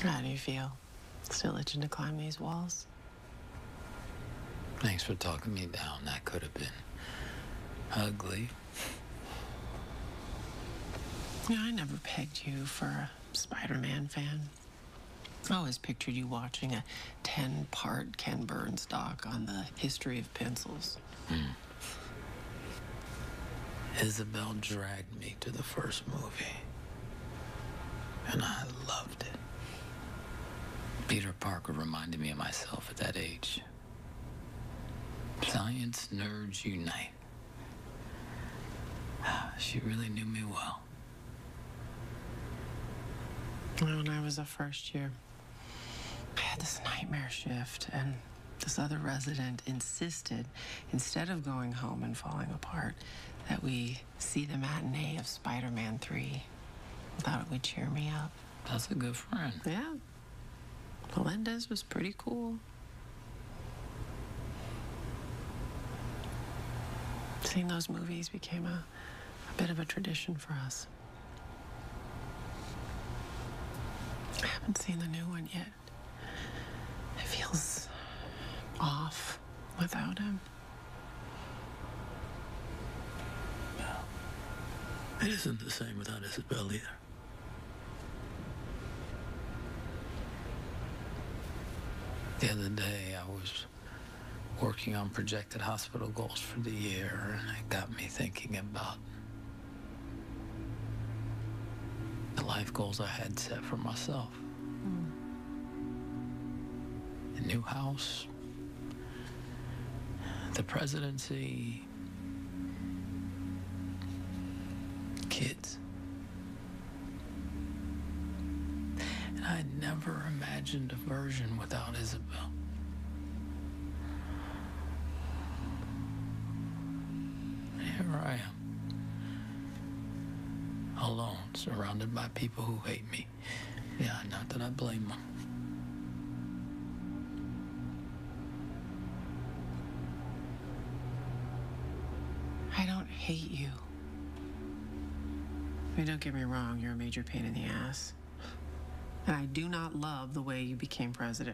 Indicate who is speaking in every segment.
Speaker 1: How do you feel? Still itching to climb these walls?
Speaker 2: Thanks for talking me down. That could have been ugly.
Speaker 1: You know, I never pegged you for a Spider-Man fan. I always pictured you watching a 10-part Ken Burns doc on the history of pencils.
Speaker 2: Isabel dragged me to the first movie, and I loved it. Peter Parker reminded me of myself at that age. Science nerds unite. She really knew me well.
Speaker 1: When I was a first year, I had this nightmare shift, and this other resident insisted, instead of going home and falling apart, that we see the matinee of Spider-Man 3. Thought it would cheer me up.
Speaker 2: That's a good friend.
Speaker 1: Yeah. Melendez was pretty cool. Seeing those movies became a bit of a tradition for us. I haven't seen the new one yet. It feels off without him.
Speaker 2: Well, it isn't the same without Isabel either. The other day, I was working on projected hospital goals for the year, and it got me thinking about the life goals I had set for myself. A new house, the presidency, kids. And I never imagined a version without Isabel. And here I am, alone, surrounded by people who hate me. Yeah, not that I blame them.
Speaker 1: I don't hate you. I mean, don't get me wrong, you're a major pain in the ass. And I do not love the way you became president.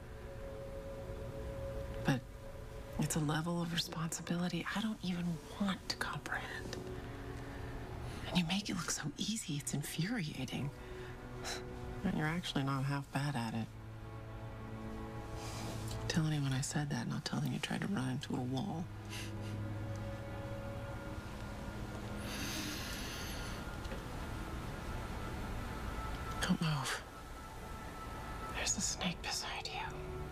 Speaker 1: But it's a level of responsibility I don't even want to comprehend. And you make it look so easy, it's infuriating. And you're actually not half bad at it. Tell anyone I said that, and I'll tell them you tried to run into a wall. Don't move. There's a snake beside you.